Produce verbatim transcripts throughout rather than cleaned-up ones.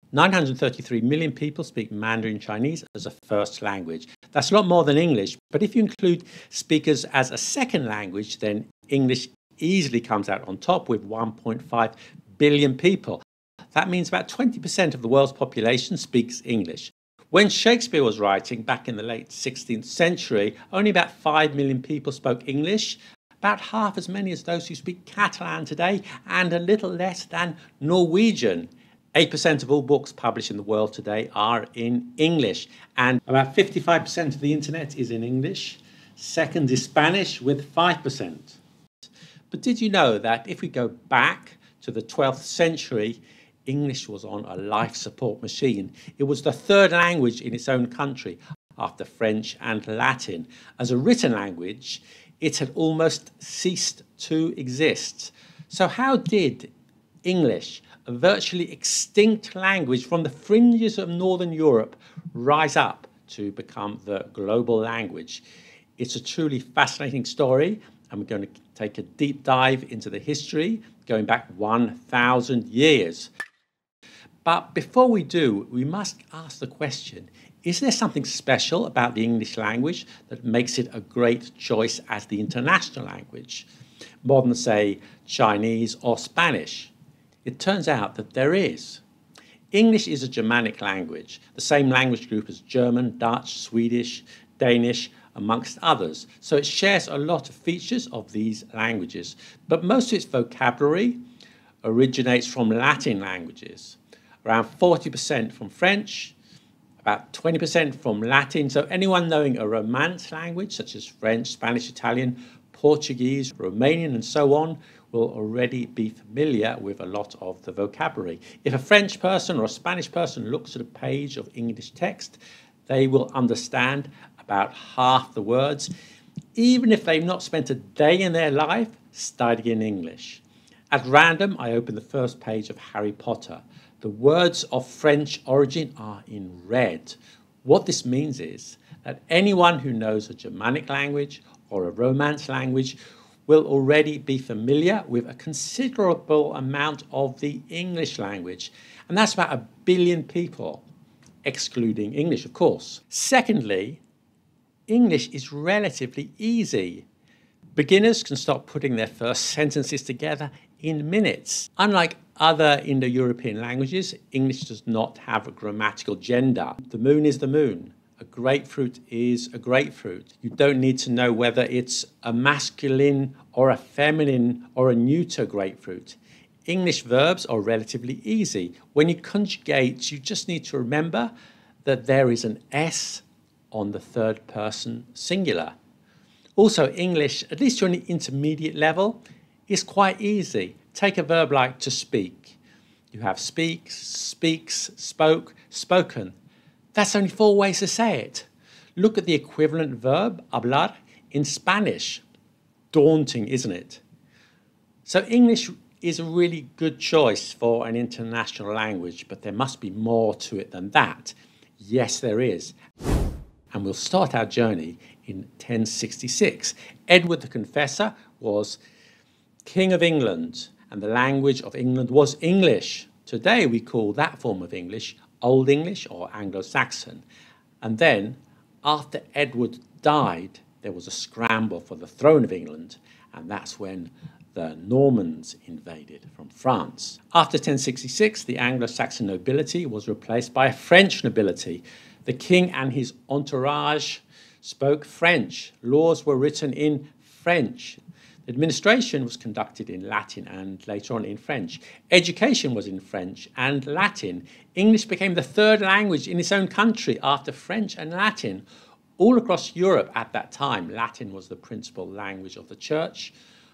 nine hundred thirty-three million people speak Mandarin Chinese as a first language. That's a lot more than English, but if you include speakers as a second language, then English easily comes out on top with one point five billion people. That means about twenty percent of the world's population speaks English. When Shakespeare was writing back in the late sixteenth century, only about five million people spoke English, about half as many as those who speak Catalan today, and a little less than Norwegian. eight percent of all books published in the world today are in English, and about fifty-five percent of the internet is in English. Second is Spanish with five percent. But did you know that if we go back to the twelfth century, English was on a life support machine? It was the third language in its own country after French and Latin. As a written language, it had almost ceased to exist. So how did English, a virtually extinct language from the fringes of Northern Europe, rise up to become the global language? It's a truly fascinating story, and we're going to take a deep dive into the history going back one thousand years. But before we do, we must ask the question, is there something special about the English language that makes it a great choice as the international language, more than, say, Chinese or Spanish? It turns out that there is. English is a Germanic language, the same language group as German, Dutch, Swedish, Danish, amongst others. So it shares a lot of features of these languages, but most of its vocabulary originates from Latin languages. Around forty percent from French, about twenty percent from Latin. So anyone knowing a Romance language, such as French, Spanish, Italian, Portuguese, Romanian, and so on, will already be familiar with a lot of the vocabulary. If a French person or a Spanish person looks at a page of English text, they will understand about half the words, even if they've not spent a day in their life studying English. At random, I open the first page of Harry Potter. The words of French origin are in red. What this means is that anyone who knows a Germanic language or a Romance language will already be familiar with a considerable amount of the English language. And that's about a billion people, excluding English, of course. Secondly, English is relatively easy. Beginners can start putting their first sentences together in minutes. Unlike other Indo-European languages, English does not have a grammatical gender. The moon is the moon. A grapefruit is a grapefruit. You don't need to know whether it's a masculine or a feminine or a neuter grapefruit. English verbs are relatively easy. When you conjugate, you just need to remember that there is an S on the third person singular. Also, English, at least to an intermediate level, is quite easy. Take a verb like to speak. You have speaks, speaks, spoke, spoken. That's only four ways to say it. Look at the equivalent verb, hablar, in Spanish. Daunting, isn't it? So English is a really good choice for an international language, but there must be more to it than that. Yes, there is. And we'll start our journey in ten sixty-six. Edward the Confessor was King of England, and the language of England was English. Today we call that form of English Old English or Anglo-Saxon. And then, after Edward died, there was a scramble for the throne of England, and that's when the Normans invaded from France. After ten sixty-six, the Anglo-Saxon nobility was replaced by a French nobility. The king and his entourage spoke French. Laws were written in French. Administration was conducted in Latin and later on in French. Education was in French and Latin. English became the third language in its own country after French and Latin. All across Europe at that time, Latin was the principal language of the church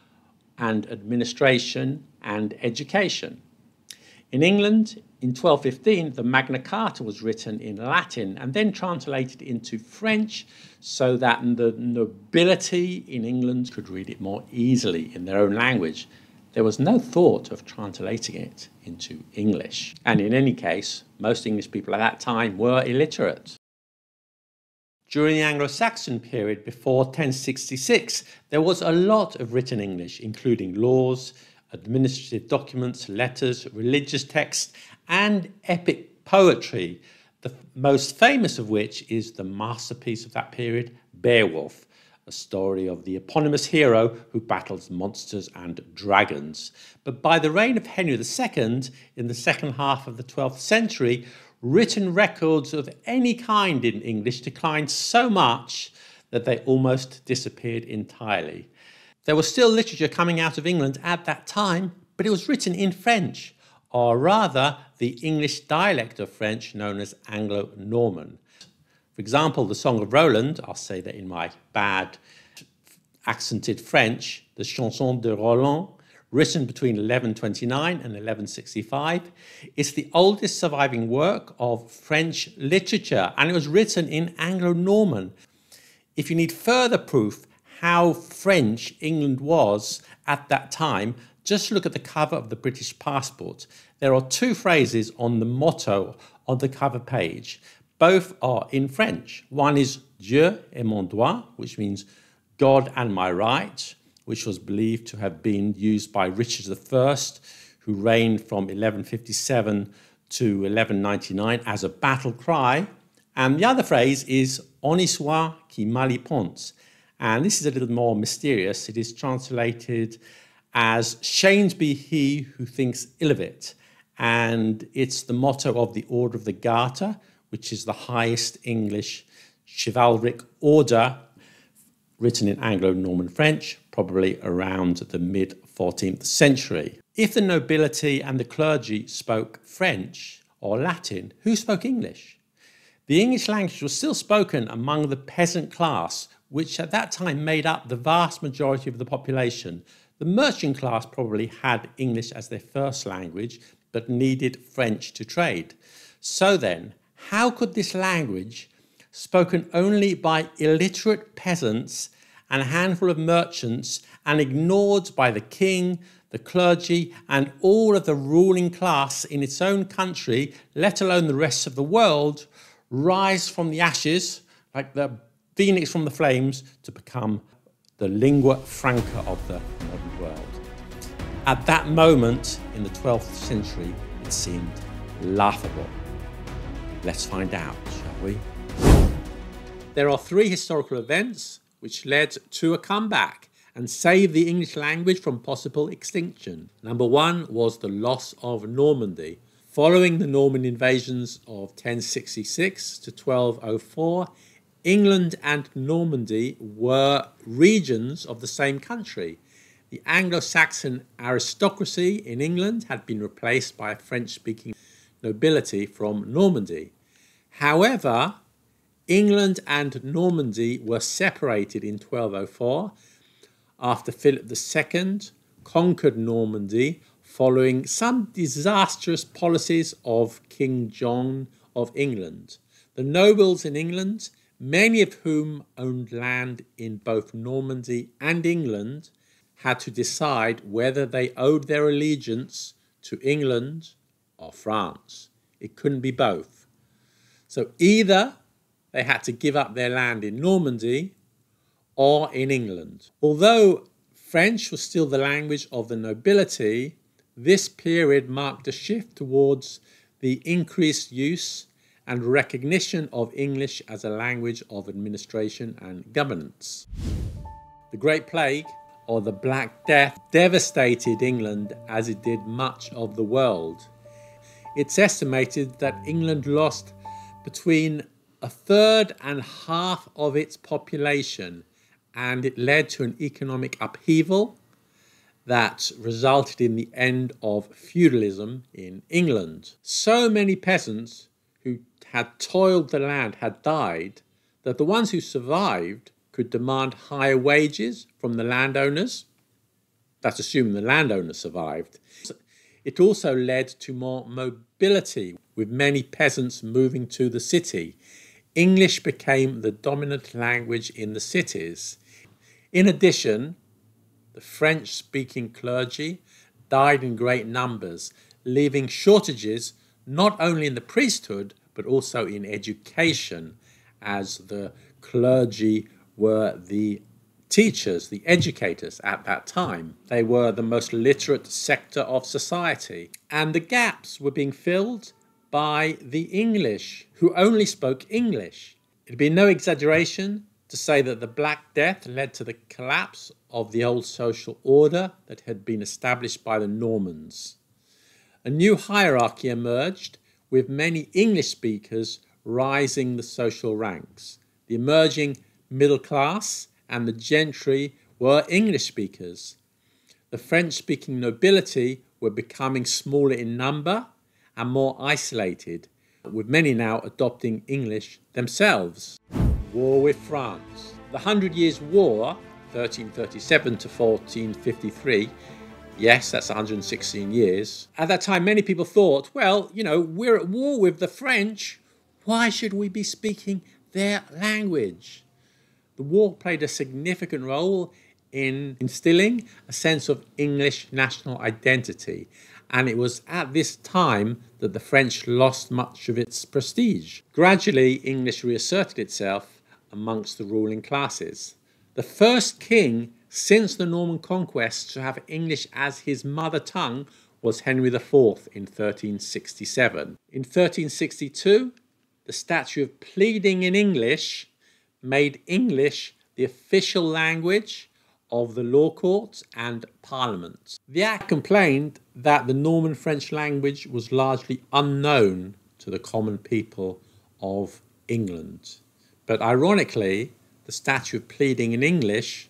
and administration and education. In England, in twelve fifteen, the Magna Carta was written in Latin and then translated into French so that the nobility in England could read it more easily in their own language. There was no thought of translating it into English. And in any case, most English people at that time were illiterate. During the Anglo-Saxon period before ten sixty-six, there was a lot of written English, including laws, administrative documents, letters, religious texts, and epic poetry, the most famous of which is the masterpiece of that period, Beowulf, a story of the eponymous hero who battles monsters and dragons. But by the reign of Henry the Second, in the second half of the twelfth century, written records of any kind in English declined so much that they almost disappeared entirely. There was still literature coming out of England at that time, but it was written in French, or rather the English dialect of French known as Anglo-Norman. For example, the Song of Roland, I'll say that in my bad accented French, the Chanson de Roland, written between eleven twenty-nine and eleven sixty-five, is the oldest surviving work of French literature, and it was written in Anglo-Norman. If you need further proof how French England was at that time, just look at the cover of the British passport. There are two phrases on the motto on the cover page. Both are in French. One is Dieu est mon droit, which means God and my right, which was believed to have been used by Richard the First, who reigned from eleven fifty-seven to eleven ninety-nine as a battle cry. And the other phrase is On y soit qui mal y pense. And this is a little more mysterious. It is translated as Shamed be he who thinks ill of it. And it's the motto of the Order of the Garter, which is the highest English chivalric order, written in Anglo-Norman French, probably around the mid-fourteenth century. If the nobility and the clergy spoke French or Latin, who spoke English? The English language was still spoken among the peasant class, which at that time made up the vast majority of the population. The merchant class probably had English as their first language, but needed French to trade. So then, how could this language, spoken only by illiterate peasants and a handful of merchants and ignored by the king, the clergy, and all of the ruling class in its own country, let alone the rest of the world, rise from the ashes, like the phoenix from the flames, to become the lingua franca of the modern world? At that moment in the twelfth century, it seemed laughable. Let's find out, shall we? There are three historical events which led to a comeback and saved the English language from possible extinction. Number one was the loss of Normandy. Following the Norman invasions of ten sixty-six to twelve oh four, England and Normandy were regions of the same country. The Anglo-Saxon aristocracy in England had been replaced by a French-speaking nobility from Normandy. However, England and Normandy were separated in twelve oh four after Philip the Second conquered Normandy following some disastrous policies of King John of England. The nobles in England, many of whom owned land in both Normandy and England, had to decide whether they owed their allegiance to England or France. It couldn't be both. So either they had to give up their land in Normandy or in England. Although French was still the language of the nobility, this period marked a shift towards the increased use and recognition of English as a language of administration and governance. The Great Plague, or the Black Death, devastated England as it did much of the world. It's estimated that England lost between a third and half of its population, and it led to an economic upheaval that resulted in the end of feudalism in England. So many peasants who had toiled the land had died that the ones who survived could demand higher wages from the landowners. That's assuming the landowner survived. It also led to more mobility, with many peasants moving to the city. English became the dominant language in the cities. In addition, the French-speaking clergy died in great numbers, leaving shortages not only in the priesthood, but also in education, as the clergy were the teachers, the educators at that time. They were the most literate sector of society, and the gaps were being filled by the English, who only spoke English. It'd be no exaggeration to say that the Black Death led to the collapse of the old social order that had been established by the Normans. A new hierarchy emerged, with many English speakers rising the social ranks. The emerging middle class and the gentry were English speakers. The French-speaking nobility were becoming smaller in number and more isolated, with many now adopting English themselves. War with France. The Hundred Years' War, thirteen thirty-seven to fourteen fifty-three, yes, that's one hundred sixteen years. At that time, many people thought, well, you know, we're at war with the French. Why should we be speaking their language? The war played a significant role in instilling a sense of English national identity. And it was at this time that the French lost much of its prestige. Gradually, English reasserted itself amongst the ruling classes. The first king since the Norman conquest to have English as his mother tongue was Henry the Fourth in thirteen sixty-seven. In thirteen sixty-two, the statute of pleading in English made English the official language of the law courts and parliaments. The Act complained that the Norman French language was largely unknown to the common people of England. But ironically, the statute of pleading in English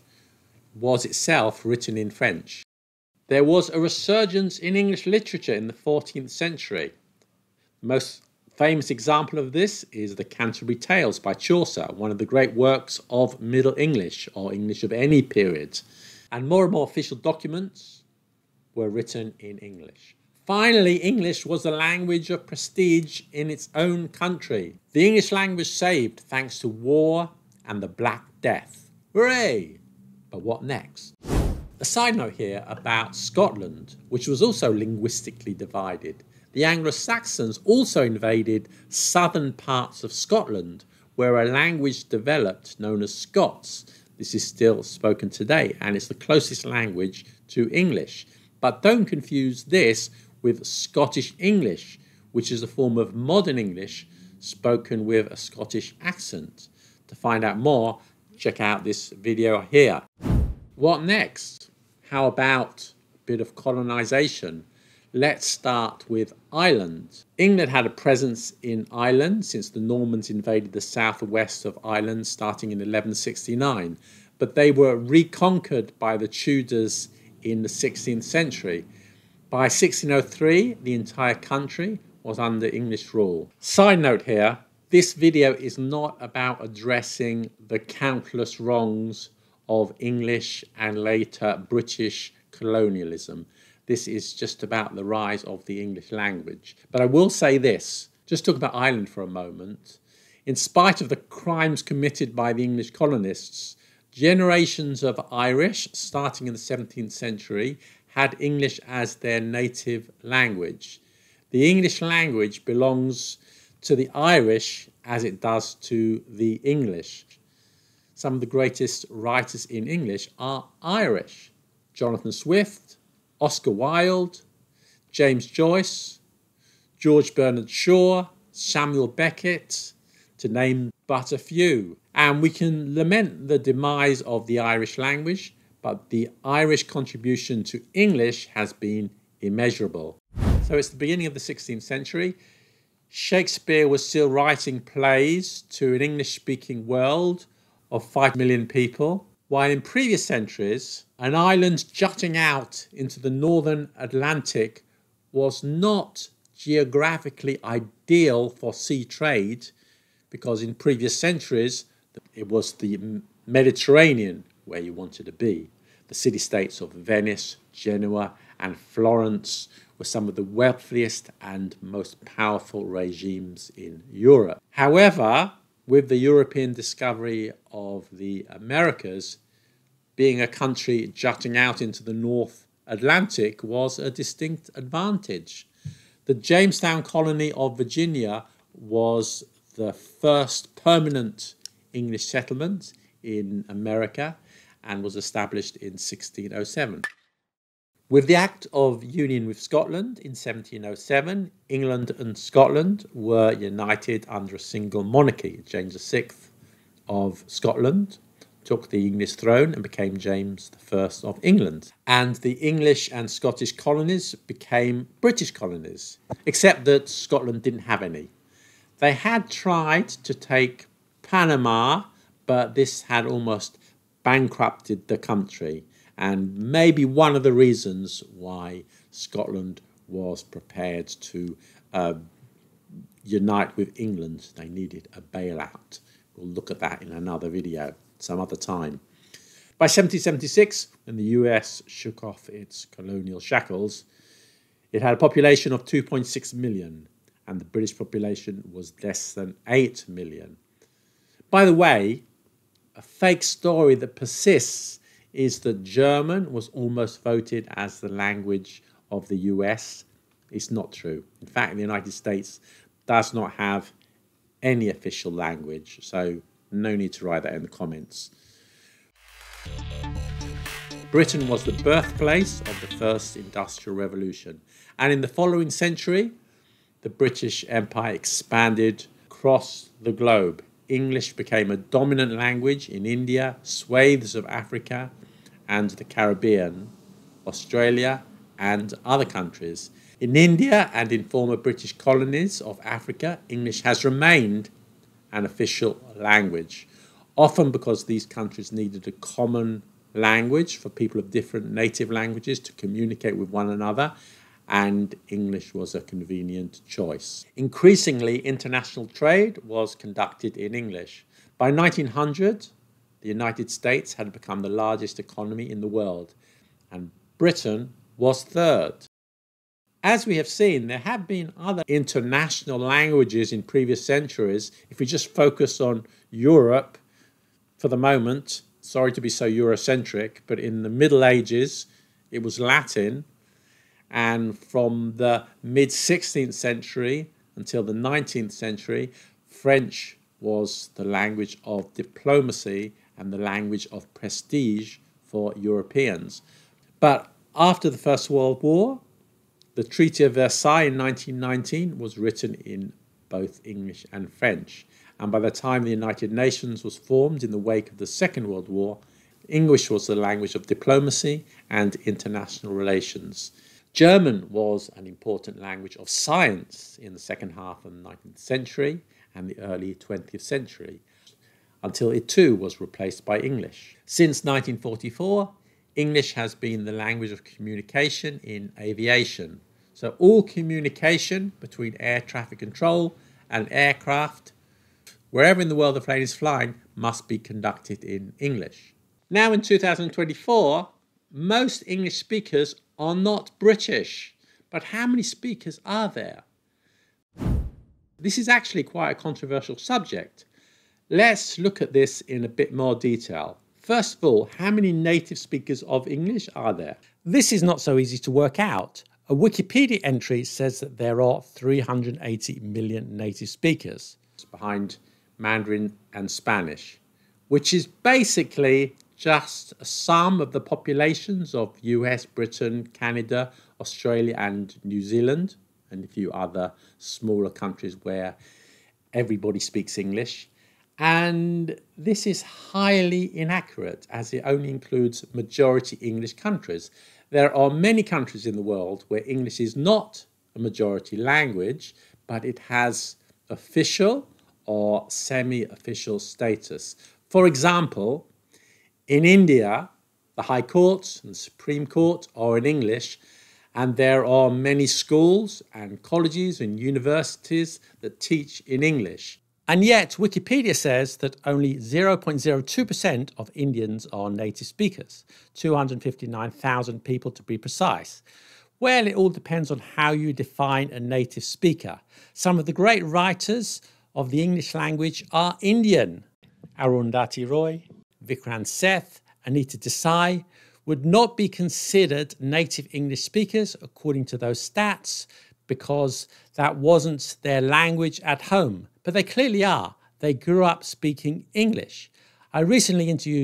was itself written in French. There was a resurgence in English literature in the fourteenth century. The most famous example of this is the Canterbury Tales by Chaucer, one of the great works of Middle English, or English of any period. And more and more official documents were written in English. Finally, English was the language of prestige in its own country. The English language saved thanks to war and the Black Death. Hooray! But what next? A side note here about Scotland, which was also linguistically divided. The Anglo-Saxons also invaded southern parts of Scotland, where a language developed known as Scots. This is still spoken today, and it's the closest language to English. But don't confuse this with Scottish English, which is a form of modern English spoken with a Scottish accent. To find out more, check out this video here. What next? How about a bit of colonisation? Let's start with Ireland. England had a presence in Ireland since the Normans invaded the southwest of Ireland starting in eleven sixty-nine, but they were reconquered by the Tudors in the sixteenth century. By sixteen oh three, the entire country was under English rule. Side note here, this video is not about addressing the countless wrongs of English and later British colonialism. This is just about the rise of the English language. But I will say this, just talk about Ireland for a moment. In spite of the crimes committed by the English colonists, generations of Irish, starting in the seventeenth century, had English as their native language. The English language belongs to the Irish as it does to the English. Some of the greatest writers in English are Irish. Jonathan Swift, Oscar Wilde, James Joyce, George Bernard Shaw, Samuel Beckett, to name but a few. And we can lament the demise of the Irish language, but the Irish contribution to English has been immeasurable. So it's the beginning of the sixteenth century. Shakespeare was still writing plays to an English-speaking world of five million people, while in previous centuries, an island jutting out into the northern Atlantic was not geographically ideal for sea trade, because in previous centuries, it was the Mediterranean where you wanted to be. The city-states of Venice, Genoa, and Florence were some of the wealthiest and most powerful regimes in Europe. However, with the European discovery of the Americas, being a country jutting out into the North Atlantic was a distinct advantage. The Jamestown colony of Virginia was the first permanent English settlement in America and was established in sixteen oh seven. With the Act of Union with Scotland in seventeen oh seven, England and Scotland were united under a single monarchy. James the sixth of Scotland took the English throne and became James the first of England. And the English and Scottish colonies became British colonies, except that Scotland didn't have any. They had tried to take Panama, but this had almost bankrupted the country, and maybe one of the reasons why Scotland was prepared to uh, unite with England. They needed a bailout. We'll look at that in another video some other time. By seventeen seventy-six, when the U S shook off its colonial shackles, it had a population of two point six million, and the British population was less than eight million. By the way, a fake story that persists is that German was almost voted as the language of the U S. It's not true. In fact, the United States does not have any official language, so no need to write that in the comments. Britain was the birthplace of the first Industrial Revolution, and in the following century, the British Empire expanded across the globe. English became a dominant language in India, swathes of Africa and the Caribbean, Australia and other countries. In India and in former British colonies of Africa, English has remained an official language, often because these countries needed a common language for people of different native languages to communicate with one another, and English was a convenient choice. Increasingly, international trade was conducted in English. By nineteen hundred, the United States had become the largest economy in the world, and Britain was third. As we have seen, there have been other international languages in previous centuries. If we just focus on Europe for the moment, sorry to be so Eurocentric, but in the Middle Ages, it was Latin. And from the mid sixteenth century until the nineteenth century, French was the language of diplomacy and the language of prestige for Europeans. But after the First World War, the Treaty of Versailles in nineteen nineteen was written in both English and French. And by the time the United Nations was formed in the wake of the Second World War, English was the language of diplomacy and international relations. German was an important language of science in the second half of the nineteenth century and the early twentieth century, until it too was replaced by English. Since nineteen forty-four, English has been the language of communication in aviation. So all communication between air traffic control and aircraft, wherever in the world the plane is flying, must be conducted in English. Now in two thousand twenty-four, most English speakers are not British. But how many speakers are there? This is actually quite a controversial subject. Let's look at this in a bit more detail. First of all, how many native speakers of English are there? This is not so easy to work out. A Wikipedia entry says that there are three hundred eighty million native speakers behind Mandarin and Spanish, which is basically just a sum of the populations of U S, Britain, Canada, Australia and New Zealand, and a few other smaller countries where everybody speaks English. And this is highly inaccurate, as it only includes majority English countries. There are many countries in the world where English is not a majority language, but it has official or semi-official status. For example, in India, the High Court and Supreme Court are in English, and there are many schools and colleges and universities that teach in English. And yet, Wikipedia says that only zero point zero two percent of Indians are native speakers, two hundred fifty-nine thousand people to be precise. Well, it all depends on how you define a native speaker. Some of the great writers of the English language are Indian. Arundhati Roy, Vikrant Seth, Anita Desai would not be considered native English speakers according to those stats because that wasn't their language at home. But they clearly are. They grew up speaking English. I recently interviewed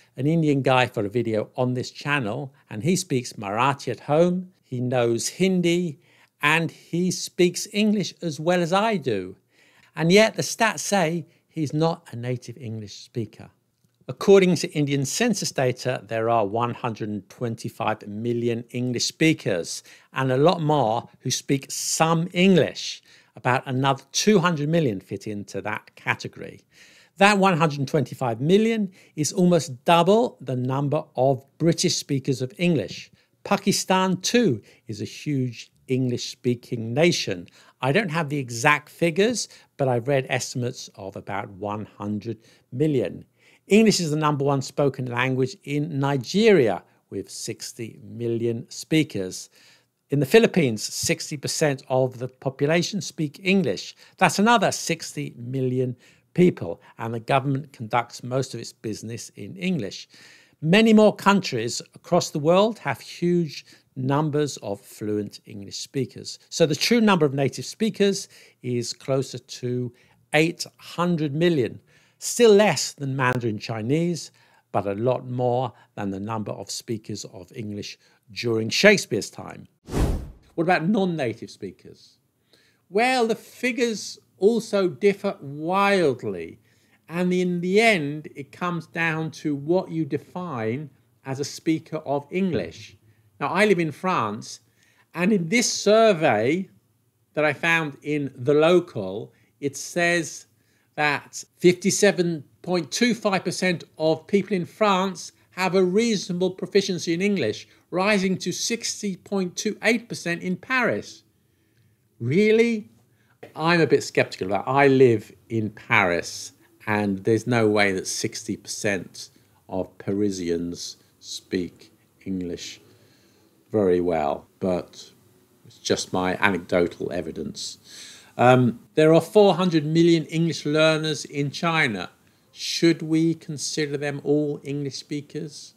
an Indian guy for a video on this channel, and he speaks Marathi at home, he knows Hindi, and he speaks English as well as I do. And yet the stats say he's not a native English speaker. According to Indian census data, there are one hundred twenty-five million English speakers and a lot more who speak some English. About another two hundred million fit into that category. That one hundred twenty-five million is almost double the number of British speakers of English. Pakistan too is a huge English-speaking nation. I don't have the exact figures, but I've read estimates of about one hundred million. English is the number one spoken language in Nigeria with sixty million speakers. In the Philippines, sixty percent of the population speak English. That's another sixty million people, and the government conducts most of its business in English. Many more countries across the world have huge numbers of fluent English speakers. So the true number of native speakers is closer to eight hundred million. Still less than Mandarin Chinese, but a lot more than the number of speakers of English during Shakespeare's time. What about non-native speakers? Well, the figures also differ wildly, and in the end, it comes down to what you define as a speaker of English. Now, I live in France, and in this survey that I found in The Local, it says that fifty-seven point two five percent of people in France have a reasonable proficiency in English, rising to sixty point two eight percent in Paris. Really? I'm a bit skeptical about it. I live in Paris, and there's no way that sixty percent of Parisians speak English very well, but it's just my anecdotal evidence. Um, there are four hundred million English learners in China. Should we consider them all English speakers?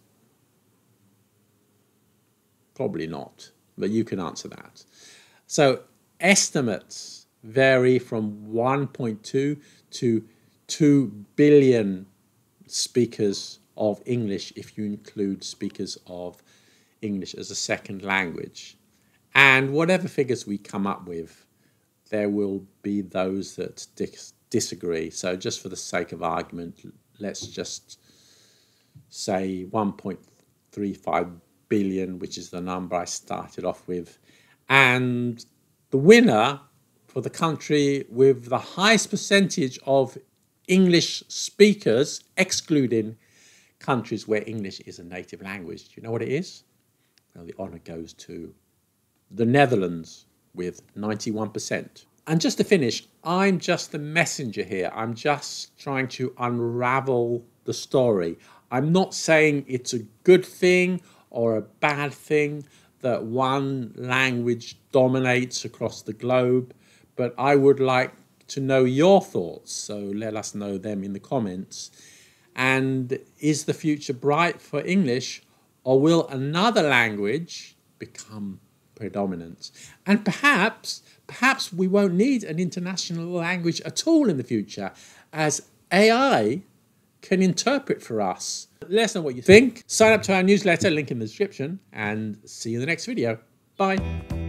Probably not, but you can answer that. So estimates vary from one point two to two billion speakers of English if you include speakers of English as a second language. And whatever figures we come up with, there will be those that dis disagree. So just for the sake of argument, let's just say one point three five billion, which is the number I started off with. And the winner for the country with the highest percentage of English speakers, excluding countries where English is a native language. Do you know what it is? Well, the honour goes to the Netherlands with ninety-one percent. And just to finish, I'm just the messenger here. I'm just trying to unravel the story. I'm not saying it's a good thing or a bad thing that one language dominates across the globe, but I would like to know your thoughts, so let us know them in the comments. And is the future bright for English, or will another language become predominant? And perhaps, perhaps we won't need an international language at all in the future, as A I can interpret for us. Let us know what you think. Sign up to our newsletter, link in the description, and see you in the next video. Bye.